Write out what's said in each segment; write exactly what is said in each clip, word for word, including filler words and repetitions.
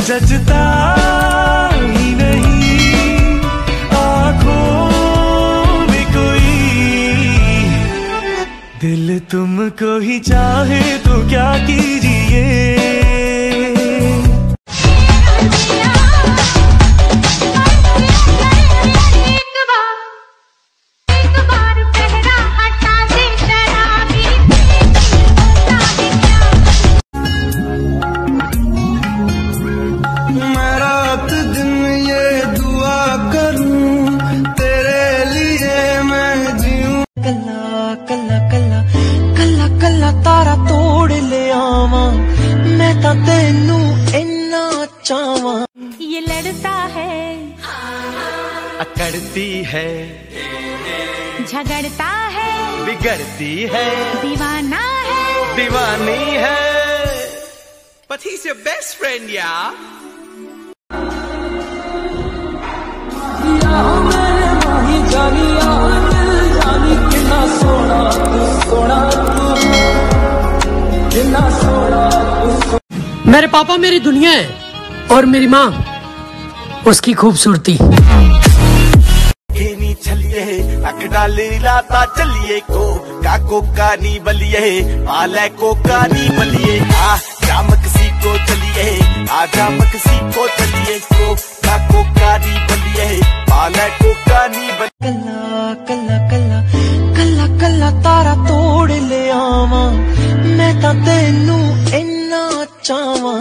जचता ही नहीं आँखों में कोई, दिल तुमको ही चाहे तो क्या कीजिए। तारा तोड़ ले आवा मैं ता तेनू इन्ना चावा। ये लड़ता है, अकड़ती है, झगड़ता है, बिगड़ती है, दीवाना है, दीवानी है, but he's your best friend, yeah. मेरे पापा मेरी दुनिया है और मेरी माँ उसकी खूबसूरती। खेनी चलिए अकडाली लाता चलिए को काको कानी बलिए आले को कानी बलिए आ जामक सी को चलिए आ जामक सी को चलिए को काको कानी बलिए आले को कानी बलिए। कल्ला कल्ला कल्ला कल्ला कल्ला तारा तोड़ ले आवा मैं ता तेनू इन्ना चावा।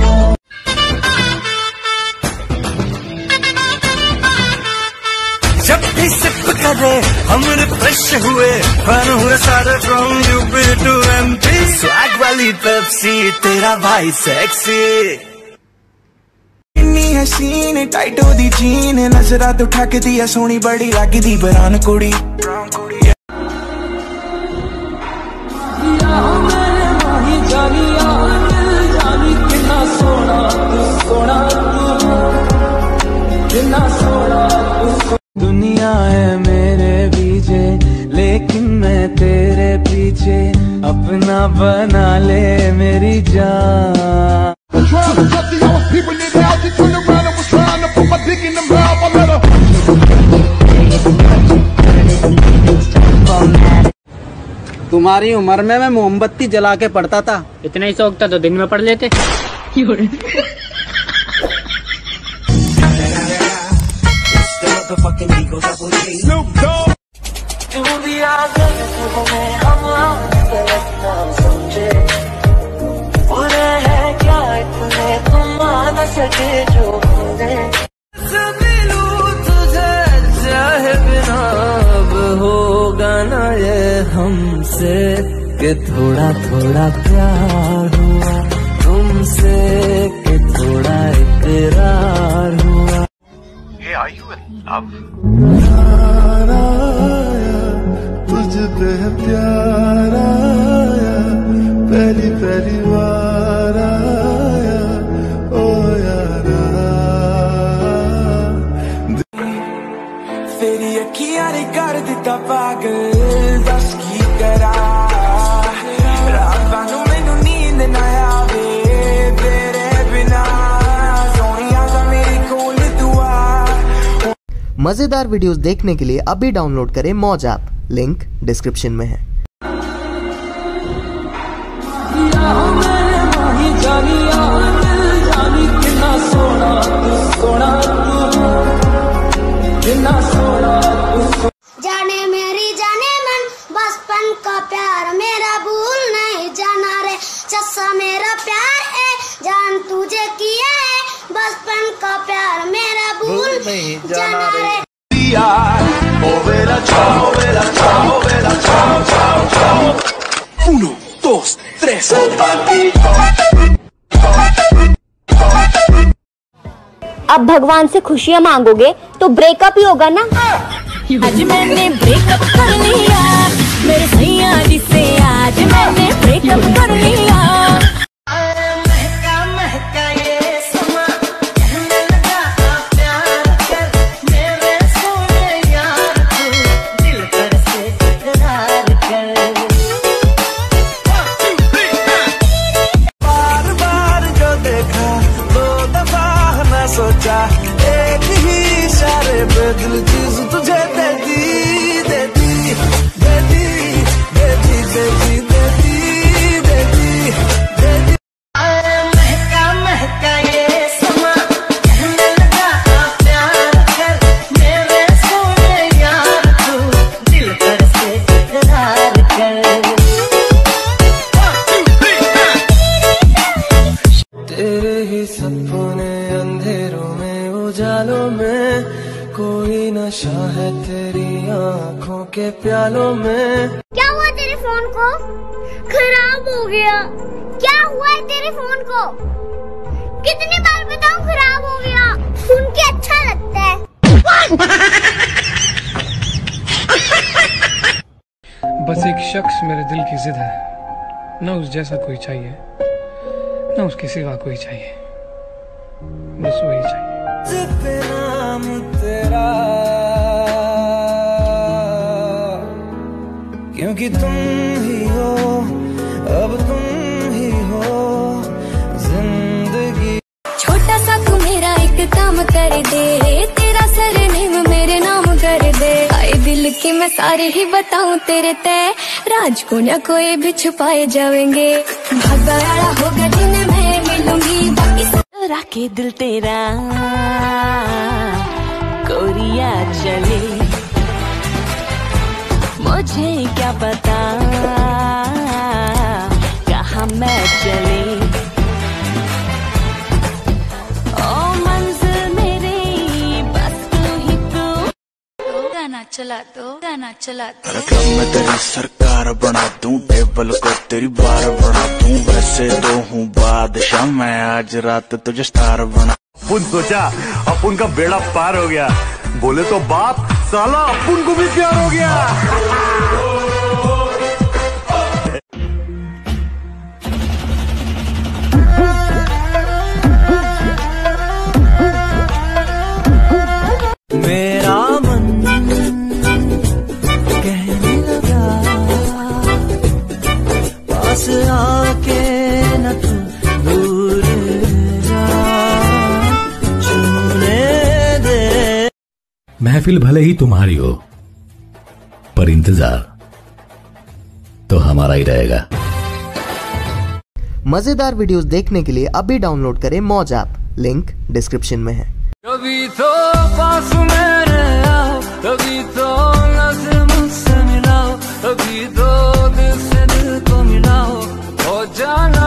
जब भी सिप करे हम रिफ्रेश हुए फन हुए सारे from UP to MP swag वाली पेप्सी तेरा भाई सेक्सी। इन्नी हसीन टाइट दी जीन नजरा तो ठक दिया सोनी बड़ी लगदी बरान कुड़ी। दुनिया है मेरे पीछे लेकिन मैं तेरे पीछे अपना बना ले मेरी जान। तुम्हारी उम्र में मैं मोमबत्ती जला के पढ़ता था। इतना ही शौक था तो दिन में पढ़ लेते। चाहे बिना अब होगा ना ये हमसे कि थोड़ा थोड़ा प्यार हुआ तुमसे कि थोड़ा इकरार हुआ। Hey, are you in love? तुझ पे प्यार आया पहली पहली बार आया ओ यारा। तेरी अखियां ने कर दिता पागल दस की करा रात नू मैनू नींद ना आवे तेरे बिना सोनिया दा मेरी कोल दुआ। मजेदार वीडियोस देखने के लिए अभी डाउनलोड करें मौज ऐप, लिंक डिस्क्रिप्शन में है। जाने मेरी जाने मन बचपन का प्यार मेरा भूल नहीं जाना रे चस्सा मेरा प्यार है जान तुझे किया है बचपन का प्यार मेरा भूल नहीं जाना रे। Uno, dos, tres. अब भगवान से खुशियाँ मांगोगे तो ब्रेकअप ही होगा ना। आज मैंने ब्रेकअप कर लिया मेरे सैया जी से, आज मैंने ब्रेकअप कर लिया। महका महका ये समा कहने लगा प्यार कर मेरे सोने यार तू दिल पर से इकरार कर। बार बार जो देखा दो दफा बेदिल चीज तुझे दे दी, दे दी, दे दी, दे दी, दे दी, दे दी, दे दी, दे दी। महका महका ये समा कहने लगा प्यार कर मेरे सोने यार तू दिल पर से इकरार कर। तेरे ही सपने अंधेरों में उजालों में कोई नशा है तेरी आँखों के प्यालों में। क्या हुआ तेरे फोन को? खराब हो गया। क्या हुआ है तेरे फोन को? कितनी बार बताऊं खराब हो गया? सुन के अच्छा लगता है। बस एक शख्स मेरे दिल की जिद है, न उस जैसा कोई चाहिए न उसके सिवा कोई चाहिए, बस वही चाहिए। पे नाम तेरा क्योंकि तुम ही हो, अब तुम ही हो जिंदगी। छोटा सा तू मेरा एक काम कर दे, तेरा सरनेम मेरे नाम कर दे। आए दिल की मैं सारे ही बताऊं तेरे तय, राज को न कोई भी छुपाए जाएंगे। भागा होगा जिन्हें मैं मिलूंगी, बाकी राके दिल तेरा कोरिया चले, मुझे क्या पता कहाँ मैं चले। ओ मंजिल मेरी बस तू ही तू। गाना चला दो, गाना चला दो। कब मैं तेरी सरकार बना दूं, टेबल को तेरी बार बना दूं। वैसे तो हूँ बादशाह मैं, आज रात तुझे स्टार बना। अपन सोचा अपन का बेड़ा पार हो गया, बोले तो बाप साला अपन को भी प्यार हो गया। मेरा मन कहने लगा पास आके न तू दूर जा, छूने दे। महफिल भले ही तुम्हारी हो पर इंतजार तो हमारा ही रहेगा। मजेदार वीडियोस देखने के लिए अभी डाउनलोड करें मौज ऐप, लिंक डिस्क्रिप्शन में है। कभी तो पास मेरे आओ, कभी तो नजर मुझसे मिलाओ, कभी तो दिल से दिल को मिलाओ। हो जाना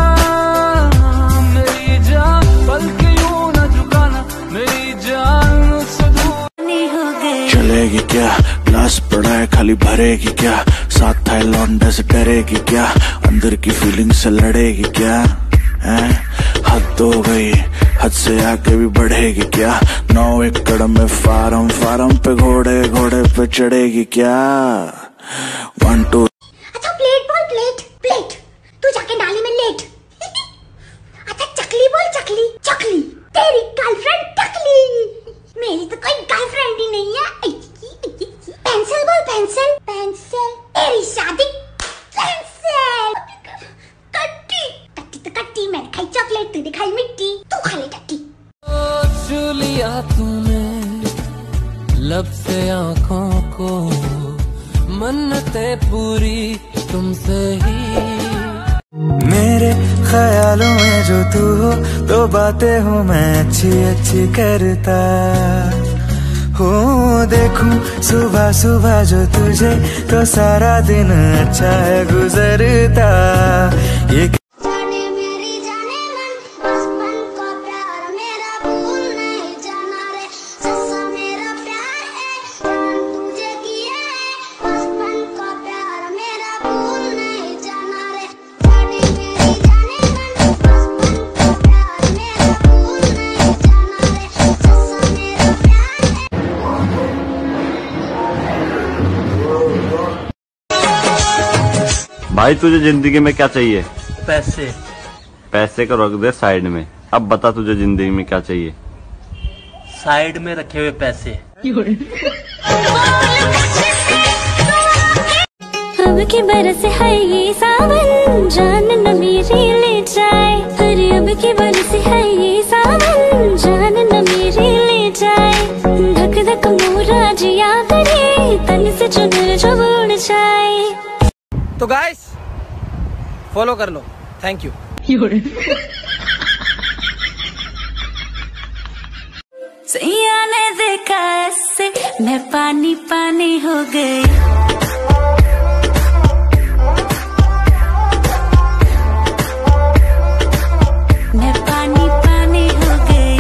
मेरी जान, बल्कि यूं न झुकाना मेरी जान मुझसे दूर नहीं हो गई। चलेगी क्या ग्लास पड़ा है खाली भरेगी क्या, साथ है लौंडे से डरेगी क्या, अंदर की फीलिंग से लड़ेगी क्या है। हद हो गई, हद से आगे भी बढ़ेगी क्या, नौ एकड़ में फार्म फार्म पे घोड़े घोड़े पे चढ़ेगी क्या। One two. अच्छा प्लेट बोल, प्लेट प्लेट तू जाके डाली में लेट। अच्छा चकली बोल, चकली चकली तेरी गर्लफ्रेंड टकली, मेरी तो कोई गर्लफ्रेंड ही नहीं है। पेंसिल बोल, पेंसिल पेंसिल तेरी शादी पेंसिल। कट्टी कट्टी तो कट्टी, मैंने खाई चॉकलेट तूने खाई मिट्टी, तू खा ले टट्टी। छू लिया तूने लब से आँखों को, मन्नतें पूरी तुमसे ही। मेरे ख्यालों में जो तू हो, तो बातें हो मैं अच्छी अच्छी करता हूँ। देखूं सुबह सुबह जो तुझे, तो सारा दिन अच्छा है गुजरता। ये जाने मेरी जाने मन, बचपन का प्यार मेरा भूल नहीं जाना रे। सच्चा मेरा प्यार है जान तुझे किया है, बचपन का प्यार मेरा भूल नहीं जाना रे। जाने मेरी जाने मन, बचपन का प्यार मेरा भूल नहीं जाना रे। सच्चा मेरा प्यार है। भाई तुझे जिंदगी में क्या चाहिए? पैसे। पैसे को रख दे साइड में, अब बता तुझे जिंदगी में क्या चाहिए? साइड में रखे हुए पैसे। अब की बरस है ये सावन, जान न मेरी ले जाए। अरे अब की बरस है ये सावन, जान न मेरी ले जाए। धक फॉलो कर लो। Thank you. सैया ने देखा ऐसे मैं पानी पानी हो गई। मैं पानी पानी हो गई।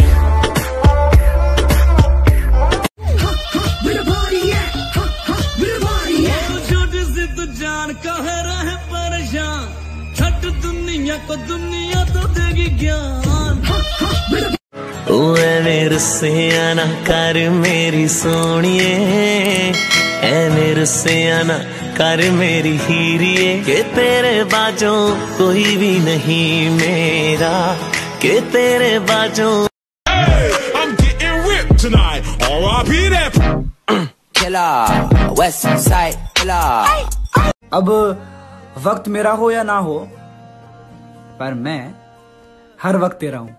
छोटी सी तू जान कहे रहे परेशान, छट दुनिया को दुनिया तो देगी ज्ञान। मेरे से आना कर मेरी सोनिए, ए मेरे से आना कर मेरी हीरिए, के तेरे बाजों कोई भी नहीं मेरा, के तेरे बाजों। I'm getting ripped tonight. R I P that killer, West Side killer. अब वक्त मेरा हो या ना हो, पर मैं हर वक्त तेरा हूँ।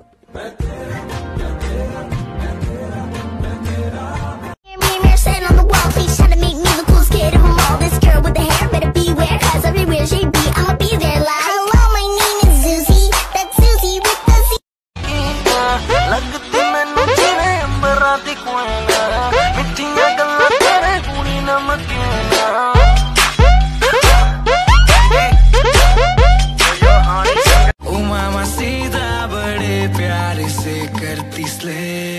Sitting on the wall, please try to make me the coolest kid of them all. This girl with the hair better beware, cause everywhere she be, I'ma be there like, hello, my name is Susie, that's Susie with the Z. लगती मैनू जिवें अंबरां दी कोयना, मिठियां गल्लां तेरे कूनी नमकीना। ओ मामा सीधा बड़े प्यार से करती स्ले,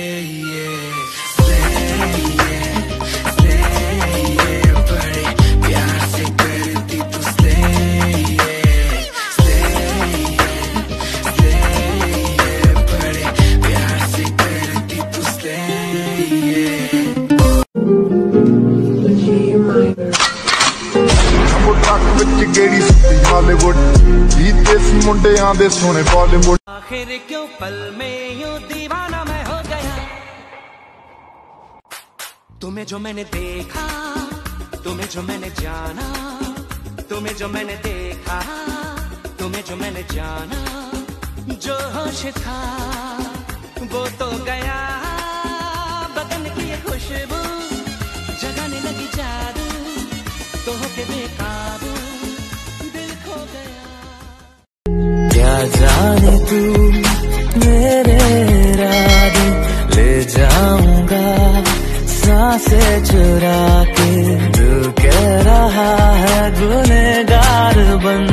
गेड़ी सुती हॉलीवुड, जीते सी मुंडियां दे सोने बॉलीवुड। आखिर क्यों पल में यूं दीवाना मैं हो गया, तुम्हें जो मैंने देखा, तुम्हें जो मैंने जाना, तुम्हें जो मैंने देखा, तुम्हें जो मैंने जाना, जो होश था वो तो गया, बदन की ये खुशबू जगाने लगी जादू, तो होके बेकाबू दिल खो गया। क्या जाने तू मेरे इरादे ले जाऊंगा सांसें चुरा के, दिल कह रहा है गुनहगार बन